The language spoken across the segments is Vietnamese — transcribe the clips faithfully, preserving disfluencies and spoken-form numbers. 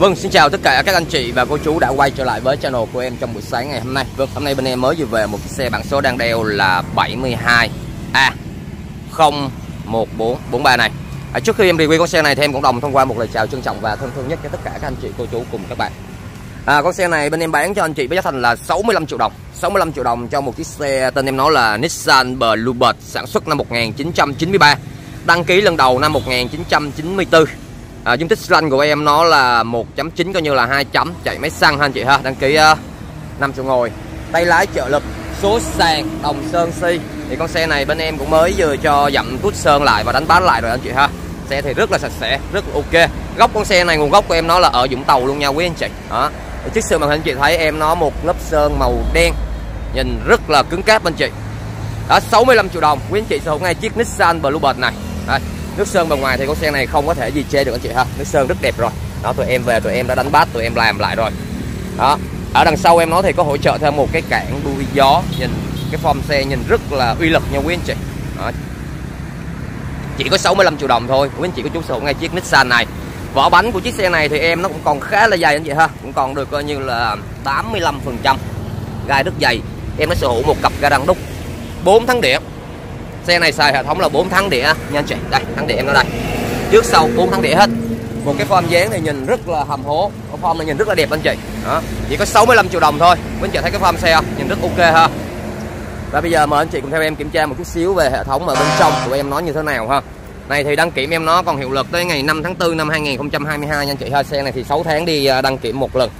Vâng, xin chào tất cả các anh chị và cô chú đã quay trở lại với channel của em trong buổi sáng ngày hôm nay. Vâng, hôm nay bên em mới vừa về một xe biển số đang đeo là bảy hai A không một bốn bốn ba này. À, trước khi em review con xe này thì em cũng đồng thông qua một lời chào trân trọng và thân thương nhất cho tất cả các anh chị cô chú cùng các bạn. À, con xe này bên em bán cho anh chị với giá thành là sáu mươi lăm triệu đồng. sáu mươi lăm triệu đồng cho một chiếc xe tên em nó là Nissan Bluebird, sản xuất năm một nghìn chín trăm chín mươi ba, đăng ký lần đầu năm một nghìn chín trăm chín mươi tư. À, dung tích xi lanh của em nó là một chấm chín coi như là hai chấm, chạy máy xăng ha anh chị ha, đăng ký uh, năm chỗ ngồi, tay lái trợ lực, số sàn đồng sơn xi. Thì con xe này bên em cũng mới vừa cho dặm tút sơn lại và đánh bán lại rồi anh chị ha. Xe thì rất là sạch sẽ, rất là ok. Gốc con xe này nguồn gốc của em nó là ở Vũng Tàu luôn nha quý anh chị. Đó. Chiếc sơn màn hình anh chị thấy em nó một lớp sơn màu đen, nhìn rất là cứng cáp anh chị. Đó, sáu mươi lăm triệu đồng quý anh chị sở hữu ngay chiếc Nissan Bluebird này. Đây, nước sơn bên ngoài thì con xe này không có thể gì chê được anh chị ha, nước sơn rất đẹp rồi. Đó, tụi em về tụi em đã đánh bát, tụi em làm lại rồi. Đó, ở đằng sau em nó thì có hỗ trợ thêm một cái cản đuôi gió, nhìn cái form xe nhìn rất là uy lực nha quý anh chị. Đó, chỉ có sáu mươi lăm triệu đồng thôi quý anh chị có chú sở hữu ngay chiếc Nissan này. Vỏ bánh của chiếc xe này thì em nó cũng còn khá là dày anh chị ha, cũng còn được coi như là tám mươi lăm phần trăm, gai rất dày. Em nó sở hữu một cặp ga đăng đúc bốn tháng đĩa. Xe này xài hệ thống là bốn tháng đĩa nha anh chị. Đây, tháng đĩa em nó đây, trước sau bốn tháng đĩa hết. Một cái form dáng này nhìn rất là hầm hố, cái form này nhìn rất là đẹp anh chị. Đó, chỉ có sáu mươi lăm triệu đồng thôi quý anh chị thấy cái form xe không? Nhìn rất ok ha. Và bây giờ mời anh chị cùng theo em kiểm tra một chút xíu về hệ thống ở bên trong của em nó như thế nào ha. Này thì đăng kiểm em nó còn hiệu lực tới ngày năm tháng tư năm hai nghìn không trăm hai mươi hai nha anh chị ha. Xe này thì sáu tháng đi đăng kiểm một lần.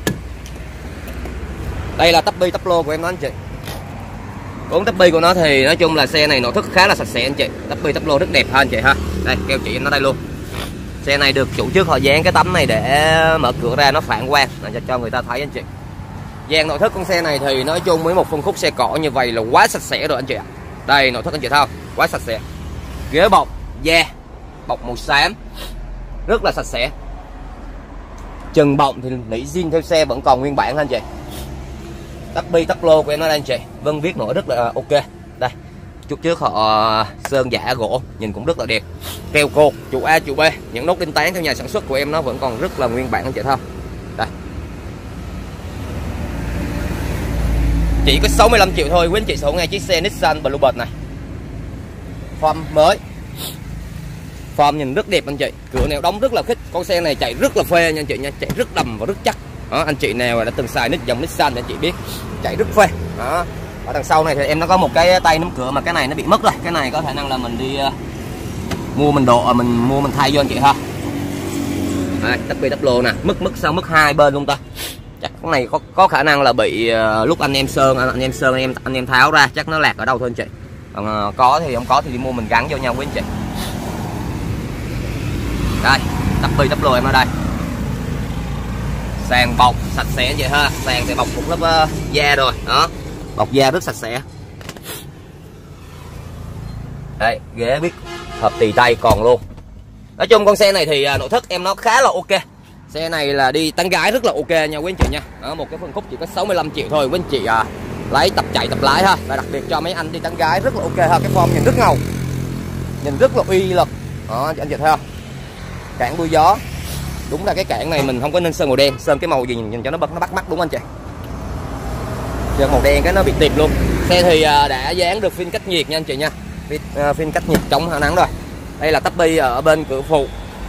Đây là tắp bi tắp lô của em đó anh chị. Bốn tắp bi của nó thì nói chung là xe này nội thất khá là sạch sẽ anh chị. Tắp bi tắp lô rất đẹp ha anh chị ha. Đây keo chỉ em nó đây luôn. Xe này được chủ trước họ dán cái tấm này để mở cửa ra nó phản quang cho cho người ta thấy anh chị. Dàn nội thất con xe này thì nói chung với một phân khúc xe cỏ như vậy là quá sạch sẽ rồi anh chị ạ. Đây nội thất anh chị thấy không? Quá sạch sẽ. Ghế bọc da, yeah, bọc màu xám rất là sạch sẽ. Trần bọng thì nỉ zin theo xe vẫn còn nguyên bản anh chị. Tắp bi tắp lô của em nó đây anh chị, vân viết nổi rất là ok. Đây chút trước họ sơn giả gỗ nhìn cũng rất là đẹp. Keo cột trụ A trụ B, những nốt đinh tán theo nhà sản xuất của em nó vẫn còn rất là nguyên bản anh chị thấy không? Đây, chỉ có sáu mươi lăm triệu thôi quý anh chị sở hữu ngay chiếc xe Nissan Bluebird này. Form mới, form nhìn rất đẹp anh chị, cửa nèo đóng rất là khít. Con xe này chạy rất là phê nha anh chị nha, chạy rất đầm và rất chắc. Đó, anh chị nào đã từng xài nít dòng Nissan thì anh chị biết chạy rất phê. Đó, ở đằng sau này thì em nó có một cái tay nắm cửa mà cái này nó bị mất rồi, cái này có khả năng là mình đi uh, mua mình độ mình mua mình thay vô anh chị ha. Đây, tắp bi tắp lô nè, mất mất sao mất hai bên luôn ta. Chắc cái này có có khả năng là bị uh, lúc anh em sơn anh em sơn anh em anh em tháo ra chắc nó lạc ở đâu thôi anh chị. Còn uh, có thì không có thì đi mua mình gắn vô nhau với anh chị. Đây, tắp bi tắp lô em ở đây. Sàn bọc sạch sẽ vậy ha, sàn thì bọc một lớp uh, da rồi, đó, bọc da rất sạch sẽ. Đây, ghế biết hợp tì tay còn luôn. Nói chung con xe này thì uh, nội thất em nó khá là ok. Xe này là đi tán gái rất là ok nha quý anh chị nha. Đó, một cái phân khúc chỉ có sáu mươi lăm triệu thôi quý anh chị à, lấy tập chạy tập lái ha. Và đặc biệt cho mấy anh đi tán gái rất là ok ha. Cái form nhìn rất ngầu, nhìn rất là uy lực. Đó, anh chị thấy không? Cản đuôi gió. Đúng là cái cản này mình không có nên sơn màu đen, sơn cái màu gì nhìn cho nó bắt nó bắt mắt đúng không anh chị? Sơn màu đen cái nó bị tiệp luôn. Xe thì đã dán được phim cách nhiệt nha anh chị nha. Phim cách nhiệt chống nắng rồi. Đây là tắp bi ở bên cửa phụ.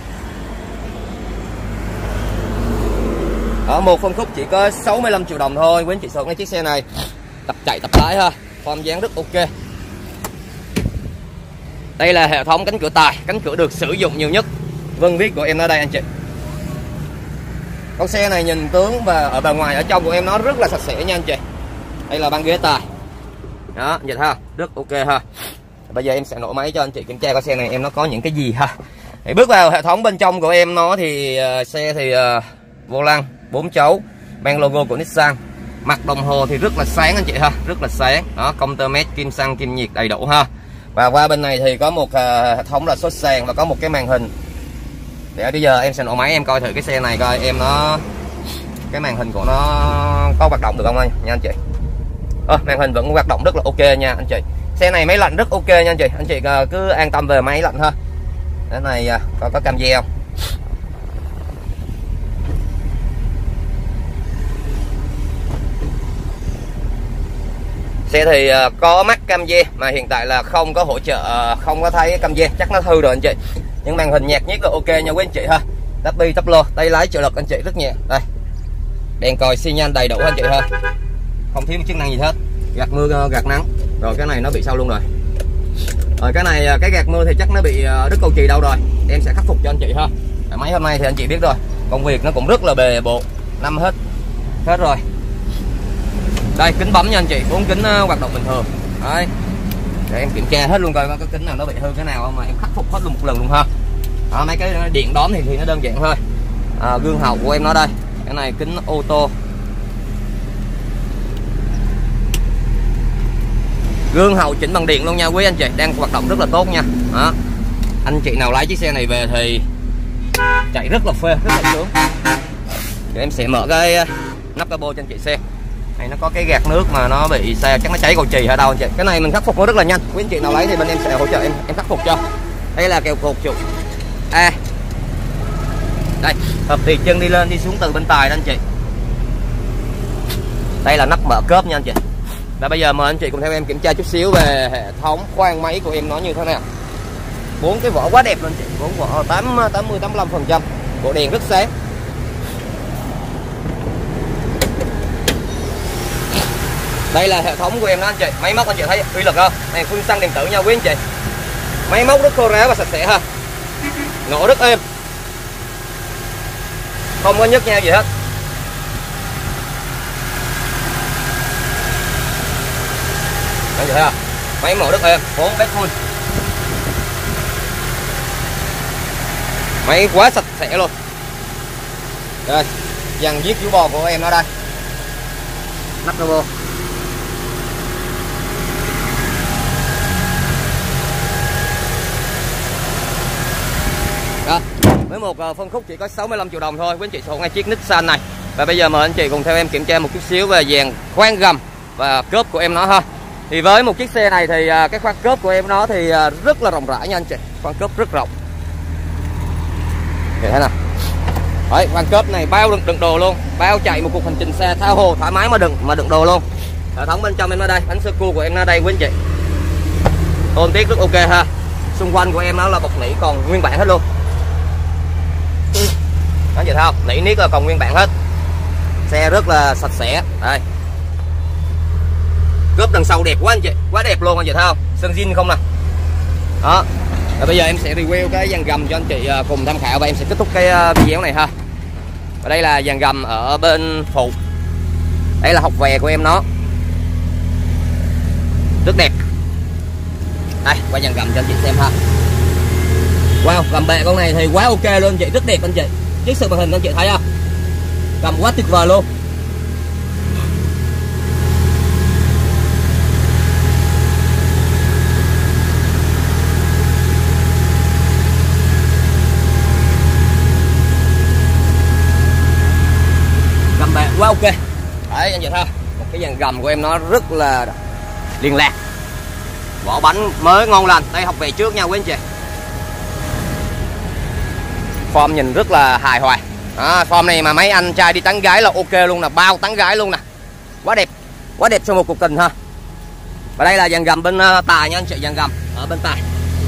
Ở một phân khúc chỉ có sáu mươi lăm triệu đồng thôi quý anh chị sở hữu cái chiếc xe này. Tập chạy tập lái ha, form dáng rất ok. Đây là hệ thống cánh cửa tài, cánh cửa được sử dụng nhiều nhất. Vân viết của em ở đây anh chị. Con xe này nhìn tướng và ở bề ngoài ở trong của em nó rất là sạch sẽ nha anh chị. Đây là băng ghế tài. Đó, anh chị thấy không? Rất ok ha. Bây giờ em sẽ nổ máy cho anh chị kiểm tra con xe này em nó có những cái gì ha. Để bước vào hệ thống bên trong của em nó thì uh, xe thì uh, vô lăng bốn chấu, mang logo của Nissan. Mặt đồng hồ thì rất là sáng anh chị ha, rất là sáng. Đó, công tơ mét, kim xăng, kim nhiệt đầy đủ ha. Và qua bên này thì có một uh, hệ thống là số sàn và có một cái màn hình. Để bây giờ em sẽ nổ máy em coi thử cái xe này coi em nó cái màn hình của nó có hoạt động được không anh nha anh chị. À, màn hình vẫn hoạt động rất là ok nha anh chị. Xe này máy lạnh rất ok nha anh chị. Anh chị cứ an tâm về máy lạnh ha. Cái này có có cam deo. Xe thì uh, có mắc cam dê mà hiện tại là không có hỗ trợ, uh, không có thấy cam dê, chắc nó hư rồi anh chị. Nhưng màn hình nhạc nhất là ok nha quý anh chị ha. Tắp bi tắp lô, tay lái trợ lực anh chị rất nhẹ. Đây, đèn còi xi nhan đầy đủ anh chị ha, không thiếu chức năng gì hết. Gạt mưa gạt nắng, rồi cái này nó bị sao luôn rồi. Rồi cái này cái gạt mưa thì chắc nó bị đứt cầu chì đâu rồi, em sẽ khắc phục cho anh chị ha. Mấy hôm nay thì anh chị biết rồi, công việc nó cũng rất là bề bộn, năm hết hết rồi. Đây kính bấm nha anh chị, bốn kính hoạt động bình thường. Đấy, để em kiểm tra hết luôn coi có kính nào nó bị hư cái nào không mà em khắc phục hết luôn một lần luôn ha. Đó, mấy cái điện đóm thì thì nó đơn giản thôi. À, gương hậu của em nó đây, cái này kính ô tô, gương hậu chỉnh bằng điện luôn nha quý anh chị, đang hoạt động rất là tốt nha. Đó, anh chị nào lái chiếc xe này về thì chạy rất là phê, rất là sướng. Để em sẽ mở cái nắp capo cho anh chị xem. Này nó có cái gạt nước mà nó bị xe chắc nó cháy cầu chì ở đâu anh chị. Cái này mình khắc phục nó rất là nhanh, quý anh chị nào lấy thì bên em sẽ hỗ trợ em em khắc phục cho. Đây là kèo cột trụ A. Đây, hợp thì chân đi lên đi xuống từ bên tài đó anh chị. Đây là nắp mở cốp nha anh chị. Và bây giờ mời anh chị cùng theo em kiểm tra chút xíu về hệ thống khoang máy của em nó như thế nào. Bốn cái vỏ quá đẹp luôn chị, bốn vỏ tám tám mươi tám mươi lăm phần trăm, bộ đèn rất sáng. Đây là hệ thống của em đó anh chị, máy móc anh chị thấy uy lực không? Này phun xăng điện tử nha quý anh chị. Máy móc rất khô ráo và sạch sẽ ha, nổ rất êm, không có nhức nhao gì hết. Anh chị thấy không? Máy nổ rất êm, bốn bếp phun, máy quá sạch sẽ luôn. Đây, dàn viết chú bò của em nó đây, nắp turbo. Đó, với một phân khúc chỉ có sáu mươi lăm triệu đồng thôi quý anh chị sở hữu ngay chiếc Nissan này. Và bây giờ mời anh chị cùng theo em kiểm tra một chút xíu về dàn khoang gầm và cốp của em nó ha. Thì với một chiếc xe này thì cái khoang cốp của em nó thì rất là rộng rãi nha anh chị, khoang cốp rất rộng. Để thế nào. Đấy, khoang cốp này bao đựng, đựng đồ luôn, bao chạy một cuộc hành trình xe tha hồ thoải mái mà đựng mà đựng đồ luôn. Hệ thống bên trong em nó đây, bánh sơ cua của em nó đây quý anh chị. Tôn tiết rất ok ha. Xung quanh của em nó là bọc nỉ còn nguyên bản hết luôn. Đó chị thấy không? Nỉ niết là còn nguyên bản hết. Xe rất là sạch sẽ. Đây. Cốp đằng sau đẹp quá anh chị, quá đẹp luôn anh chị thấy không? Sơn zin không nè. Đó. Và bây giờ em sẽ review cái dàn gầm cho anh chị cùng tham khảo và em sẽ kết thúc cái video này ha. Và đây là dàn gầm ở bên phụ. Đây là hộc vè của em nó. Rất đẹp. Đây, qua dàn gầm cho anh chị xem ha. Wow, gầm bè con này thì quá ok luôn anh chị, rất đẹp anh chị. Chiếc sự màn hình anh chị thấy không? Gầm quá tuyệt vời luôn. Gầm bè quá ok. Đấy anh chị thấy không? Một cái dàn gầm của em nó rất là liên lạc. Vỏ bánh mới ngon lành. Đây học về trước nha quý anh chị. Form nhìn rất là hài hòa. À, form này mà mấy anh trai đi tán gái là ok luôn nè, bao tán gái luôn nè. Quá đẹp, quá đẹp cho một cuộc tình ha. Và đây là dàn gầm bên uh, tài nha anh chị, dàn gầm ở bên tài.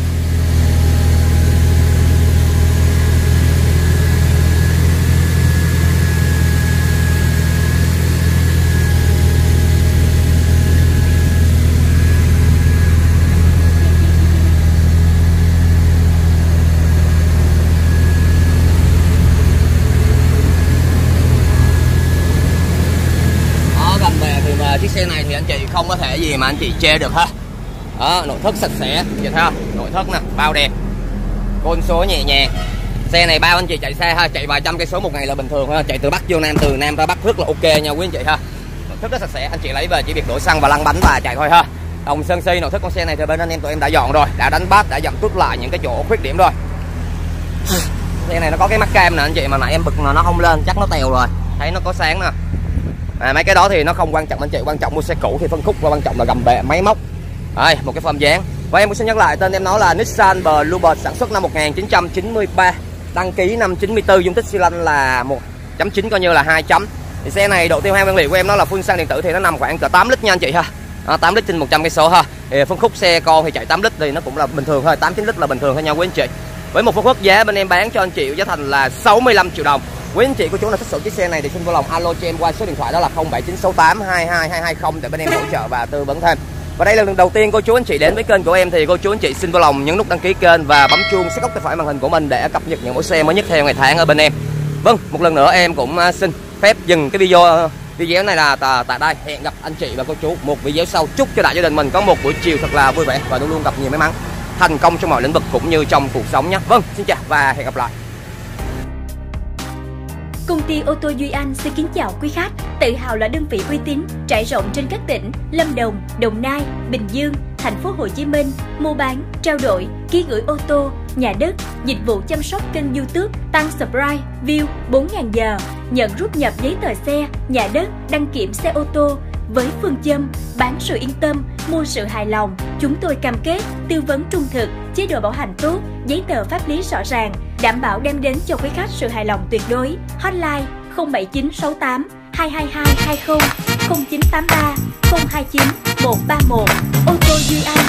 Chiếc xe này thì anh chị không có thể gì mà anh chị chê được ha. Đó, nội thất sạch sẽ, vậy thấy không? Nội thất nè, bao đẹp, côn số nhẹ nhàng. Xe này bao anh chị chạy xe ha, chạy vài trăm cây số một ngày là bình thường ha. Chạy từ Bắc vô Nam, từ Nam ra Bắc rất là ok nha quý anh chị ha. Nội thất rất sạch sẽ, anh chị lấy về chỉ việc đổ xăng và lăn bánh và chạy thôi ha. Đồng sơn si nội thất con xe này thì bên anh em tụi em đã dọn rồi, đã đánh bát, đã dặm tút lại những cái chỗ khuyết điểm rồi. Xe này nó có cái mắt cam nè anh chị, mà nãy em bực mà nó không lên, chắc nó tèo rồi. Thấy nó có sáng nè. À, mấy cái đó thì nó không quan trọng anh chị, quan trọng mua xe cũ thì phân khúc và quan trọng là gầm bệ máy móc. Đây, một cái form dáng. Và em cũng xin nhắc lại tên em nó là Nissan Bluebird, sản xuất năm một nghìn chín trăm chín mươi ba, đăng ký năm chín mươi tư, dung tích xi lanh là một chấm chín coi như là hai chấm. Thì xe này độ tiêu hao nguyên liệu của em nó là full xăng điện tử thì nó nằm khoảng cỡ tám lít nha anh chị ha. à, tám lít trên một trăm cây số ha. Thì phân khúc xe con thì chạy tám lít thì nó cũng là bình thường thôi, tám chín lít là bình thường thôi nha quý anh chị. Với một phân khúc giá bên em bán cho anh chị giá thành là sáu mươi lăm triệu đồng. Quý anh chị cô chú nào thích sở chiếc xe này thì xin vui lòng alo cho em qua số điện thoại đó là không bảy chín sáu tám hai hai hai hai không để bên em hỗ trợ và tư vấn thêm. Và đây là lần đầu tiên cô chú anh chị đến với kênh của em thì cô chú anh chị xin vui lòng nhấn nút đăng ký kênh và bấm chuông sát góc tay phải màn hình của mình để cập nhật những mẫu xe mới nhất theo ngày tháng ở bên em. Vâng, một lần nữa em cũng xin phép dừng cái video video này là tại đây. Hẹn gặp anh chị và cô chú một video sau. Chúc cho đại gia đình mình có một buổi chiều thật là vui vẻ và luôn luôn gặp nhiều may mắn, thành công trong mọi lĩnh vực cũng như trong cuộc sống nhé. Vâng, xin chào và hẹn gặp lại. Công ty ô tô Duy Anh xin kính chào quý khách. Tự hào là đơn vị uy tín trải rộng trên các tỉnh Lâm Đồng, Đồng Nai, Bình Dương, Thành phố Hồ Chí Minh, mua bán, trao đổi, ký gửi ô tô, nhà đất, dịch vụ chăm sóc kênh YouTube, tăng subscribe, view bốn nghìn giờ, nhận rút nhập giấy tờ xe, nhà đất, đăng kiểm xe ô tô. Với phương châm bán sự yên tâm, mua sự hài lòng, chúng tôi cam kết tư vấn trung thực, chế độ bảo hành tốt, giấy tờ pháp lý rõ ràng, đảm bảo đem đến cho quý khách sự hài lòng tuyệt đối. Hotline không bảy chín sáu tám hai hai hai hai không, không chín tám ba không hai chín một ba một. Ô tô Duy Anh.